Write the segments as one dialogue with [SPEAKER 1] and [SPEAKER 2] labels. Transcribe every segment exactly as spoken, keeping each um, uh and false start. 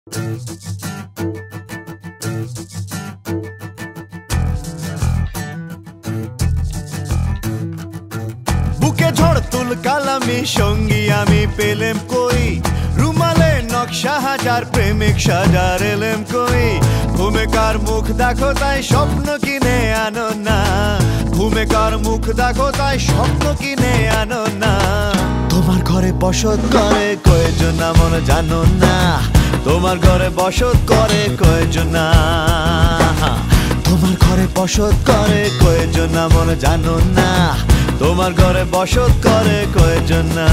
[SPEAKER 1] বুকে ঝড় তুল কালামি সঙ্গী আমি পেলেম কই, রুমালে নকশা হাজার প্রেমিক সাজার এলেম কই। ঘুমে কার মুখ দেখো তাই স্বপ্ন কিনে আনো না, ঘুমে কার মুখ দেখো তাই স্বপ্ন কিনে আনো না। তোমার ঘরে বসত করে কয়জন মন জানো না, তোমার ঘরে বসত করে কয়জন না, তোমার ঘরে বসত করে কয়জন মন জানো না, তোমার ঘরে বসত করে কয়জন না।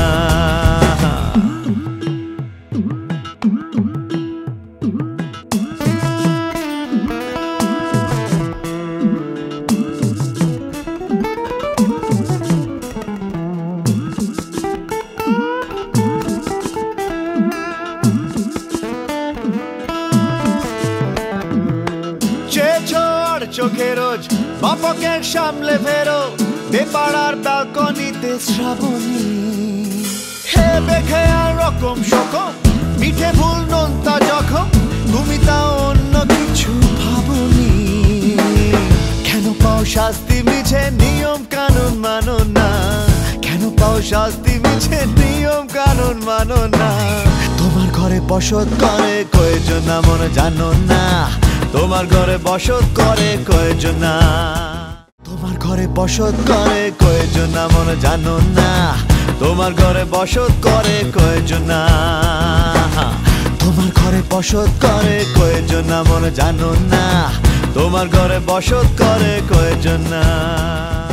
[SPEAKER 1] চোখে রোজ বাপকের সামলে ফেরো, বেপাড়ার ব্যালকনিতে শ্রাবণী হে বেখে আর রকম সকম মিঠে ভুল নোনতা যখন, তুমি তাও অন্য কিছু ভাবনি। কেন পাও শাস্তি মিছে নিয়ম কানুন মানো না, কেন পাও শাস্তি মিছে নিয়ম কানুন মানো না। তোমার ঘরে বসত করে কয়জন মন জানো না, তোমার ঘরে বসত করে কয়জন না, তোমার ঘরে বসত করে কয়জন মন জানো না, তোমার ঘরে বসত করে কয়জন না, তোমার ঘরে বসত করে কয়জন মন জানো না, তোমার ঘরে বসত করে কয়জন না।